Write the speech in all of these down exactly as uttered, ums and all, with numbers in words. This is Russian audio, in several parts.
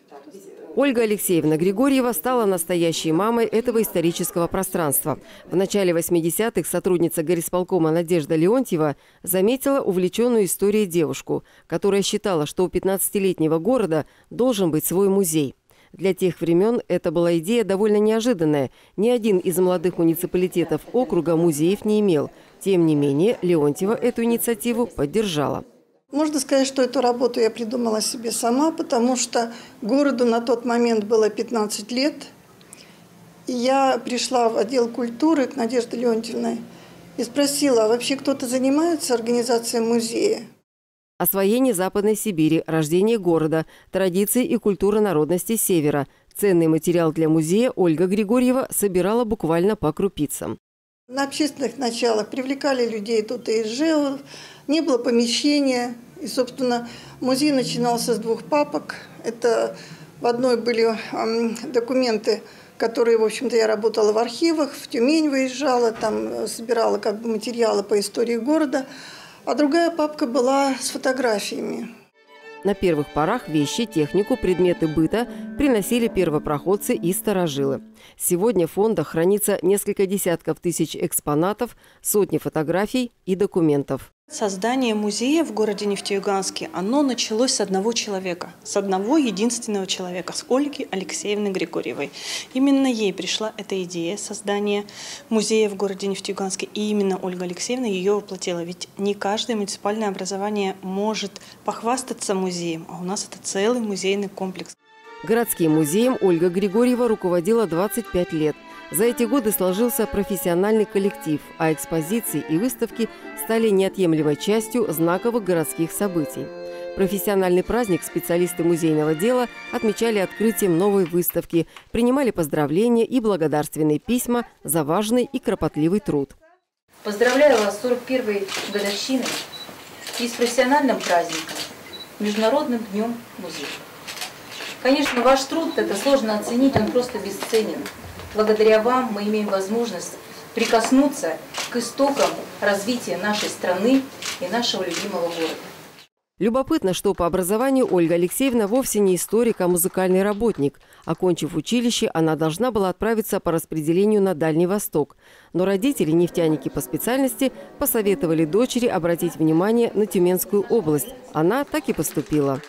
Ольга Алексеевна Григорьева стала настоящей мамой этого исторического пространства. В начале восьмидесятых сотрудница горисполкома Надежда Леонтьева заметила увлеченную историей девушку, которая считала, что у пятнадцатилетнего города должен быть свой музей. Для тех времен это была идея довольно неожиданная. Ни один из молодых муниципалитетов округа музеев не имел. Тем не менее, Леонтьева эту инициативу поддержала. Можно сказать, что эту работу я придумала себе сама, потому что городу на тот момент было пятнадцать лет. И я пришла в отдел культуры к Надежде Леонтьевне и спросила, а вообще кто-то занимается организацией музея? Освоение Западной Сибири, рождение города, традиции и культура народности Севера. Ценный материал для музея Ольга Григорьева собирала буквально по крупицам. На общественных началах привлекали людей тут и из ЖЭО, не было помещения. И, собственно, музей начинался с двух папок. Это в одной были документы, которые, в общем-то, я работала в архивах, в Тюмень выезжала, там собирала как бы материалы по истории города. А другая папка была с фотографиями. На первых порах вещи, технику, предметы быта приносили первопроходцы и старожилы. Сегодня в фондах хранится несколько десятков тысяч экспонатов, сотни фотографий и документов. Создание музея в городе Нефтеюганске, оно началось с одного человека, с одного единственного человека, с Ольги Алексеевны Григорьевой. Именно ей пришла эта идея создания музея в городе Нефтеюганске, и именно Ольга Алексеевна ее воплотила. Ведь не каждое муниципальное образование может похвастаться музеем, а у нас это целый музейный комплекс. Городским музеем Ольга Григорьева руководила двадцать пять лет. За эти годы сложился профессиональный коллектив, а экспозиции и выставки стали неотъемлемой частью знаковых городских событий. Профессиональный праздник специалисты музейного дела отмечали открытием новой выставки, принимали поздравления и благодарственные письма за важный и кропотливый труд. Поздравляю вас с сорок первой годовщиной и с профессиональным праздником, Международным днем музея. Конечно, ваш труд, это сложно оценить, он просто бесценен. Благодаря вам мы имеем возможность прикоснуться к истокам развития нашей страны и нашего любимого города. Любопытно, что по образованию Ольга Алексеевна вовсе не историк, а музыкальный работник. Окончив училище, она должна была отправиться по распределению на Дальний Восток. Но родители, нефтяники по специальности, посоветовали дочери обратить внимание на Тюменскую область. Она так и поступила.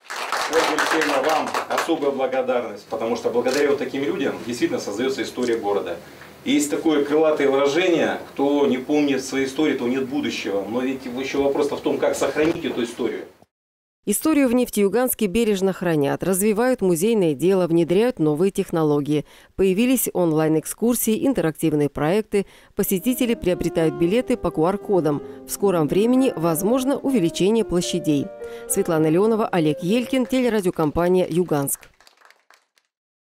Ольга Алексеевна, вам особая благодарность, потому что благодаря вот таким людям действительно создается история города. И есть такое крылатое выражение: кто не помнит своей истории, то нет будущего. Но ведь еще вопрос в том, как сохранить эту историю. Историю в Нефтеюганске бережно хранят, развивают музейное дело, внедряют новые технологии. Появились онлайн-экскурсии, интерактивные проекты. Посетители приобретают билеты по ку ар кодам. В скором времени возможно увеличение площадей. Светлана Леонова, Олег Елькин, телерадиокомпания «Юганск».